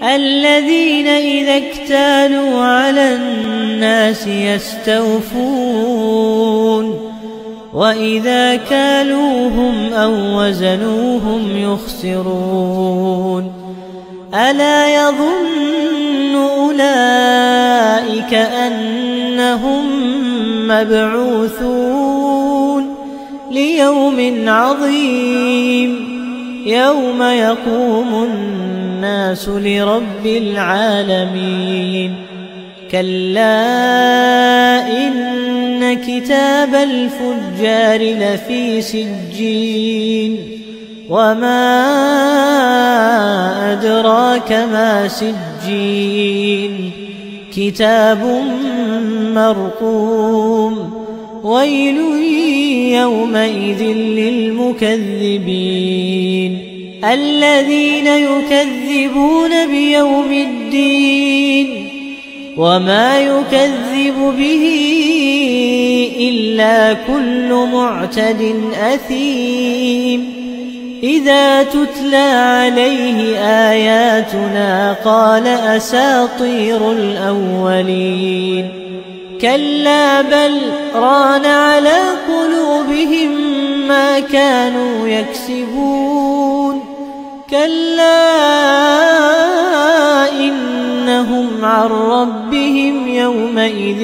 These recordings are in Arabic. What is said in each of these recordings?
الذين إذا اكتالوا على الناس يستوفون وإذا كالوهم أو وزنوهم يخسرون ألا يظن أولئك أنهم مبعوثون ليوم عظيم يوم يقوم الناس لرب العالمين كلا إن كتاب الفجار لفي سجين وما أدراك ما سجين كتاب مرقوم ويل يومئذ للمكذبين الذين يكذبون بيوم الدين وما يكذب به إلا كل معتد أثيم إذا تتلى عليه آياتنا قال أساطير الأولين كلا بل ران على قلوبهم ما كانوا يكسبون كلا إنهم عن ربهم يومئذ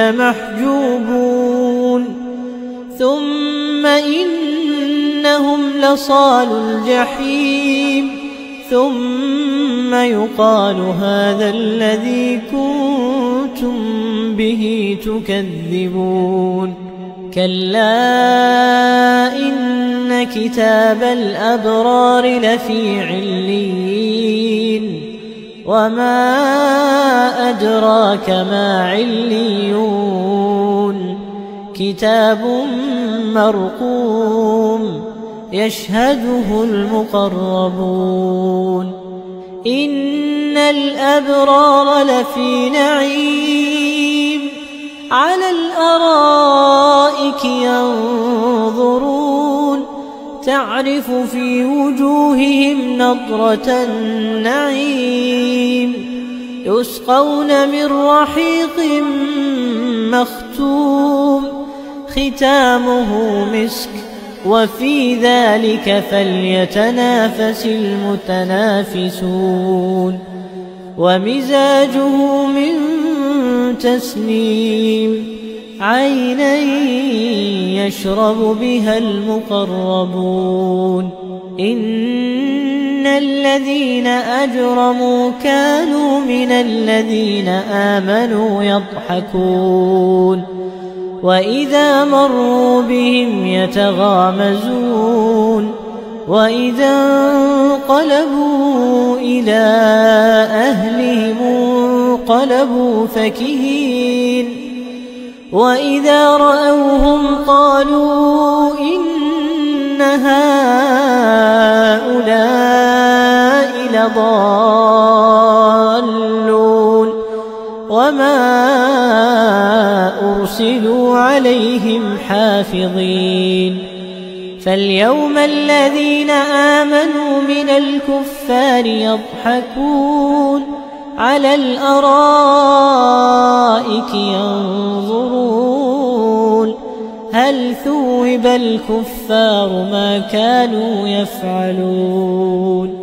لمحجوبون ثم إنهم لصال الجحيم ثم يقال هذا الذي كنتم به تكذبون كلا إن كتاب الأبرار لفي عليين وما أدراك ما عليون كتاب مرقوم يشهده المقربون إن الأبرار لفي نعيم على الأرائك ينظرون تعرف في وجوههم نضرة النعيم يسقون من رحيق مختوم ختامه مسك وفي ذلك فليتنافس المتنافسون ومزاجه من تسنيم عينا يشرب بها المقربون إن الذين أجرموا كانوا من الذين آمنوا يضحكون وإذا مروا بهم يتغامزون وإذا انقلبوا إلى أهلهم انقلبوا فكهين وإذا رأوهم قالوا إن هؤلاء لضالون وما أرسلوا عليهم حافظين فاليوم الذين آمنوا من الكفار يضحكون على الأرائك ينظرون هل ثوب الكفار ما كانوا يفعلون